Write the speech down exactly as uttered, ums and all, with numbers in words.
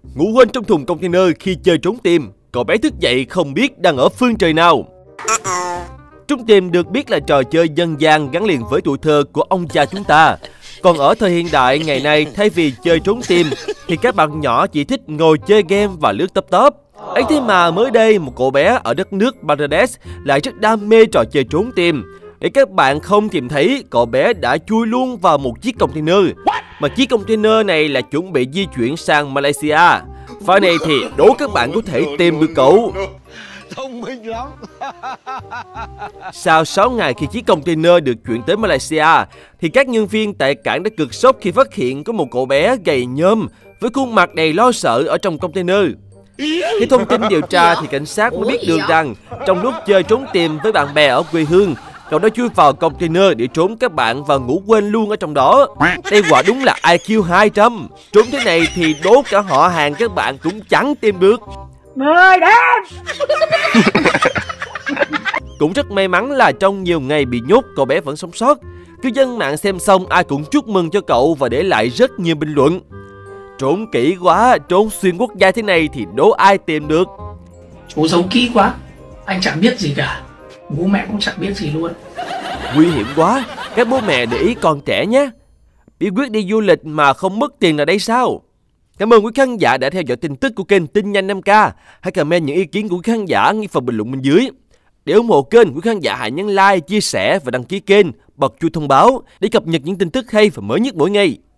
Ngủ quên trong thùng container khi chơi trốn tìm. Cậu bé thức dậy không biết đang ở phương trời nào. Trốn tìm được biết là trò chơi dân gian gắn liền với tuổi thơ của ông cha chúng ta. Còn ở thời hiện đại ngày nay, thay vì chơi trốn tìm thì các bạn nhỏ chỉ thích ngồi chơi game và lướt top top. Ấy thế mà mới đây một cậu bé ở đất nước Bangladesh lại rất đam mê trò chơi trốn tìm. Để các bạn không tìm thấy, cậu bé đã chui luôn vào một chiếc container. Mà chiếc container này là chuẩn bị di chuyển sang Malaysia. Pha này thì đố các bạn có thể tìm được cậu. Thông minh lắm. Sau sáu ngày khi chiếc container được chuyển tới Malaysia thì các nhân viên tại cảng đã cực sốc khi phát hiện có một cậu bé gầy nhom với khuôn mặt đầy lo sợ ở trong container. Khi thông tin điều tra thì cảnh sát mới biết được rằng trong lúc chơi trốn tìm với bạn bè ở quê hương, cậu đã chui vào container để trốn các bạn và ngủ quên luôn ở trong đó. Đây quả đúng là I Q hai trăm. Trốn thế này thì đố cả họ hàng các bạn cũng chẳng tìm được. Mười đêm. Cũng rất may mắn là trong nhiều ngày bị nhốt, cậu bé vẫn sống sót. Cư dân mạng xem xong ai cũng chúc mừng cho cậu và để lại rất nhiều bình luận. Trốn kỹ quá, trốn xuyên quốc gia thế này thì đố ai tìm được. Chú giấu kỹ quá, anh chẳng biết gì cả. Bố mẹ cũng chẳng biết gì luôn. Nguy hiểm quá, các bố mẹ để ý con trẻ nhé. Bí quyết đi du lịch mà không mất tiền là đây sao? Cảm ơn quý khán giả đã theo dõi tin tức của kênh Tin Nhanh năm K. Hãy comment những ý kiến của quý khán giả ngay phần bình luận bên dưới. Để ủng hộ kênh, quý khán giả hãy nhấn like, chia sẻ và đăng ký kênh, bật chuông thông báo để cập nhật những tin tức hay và mới nhất mỗi ngày.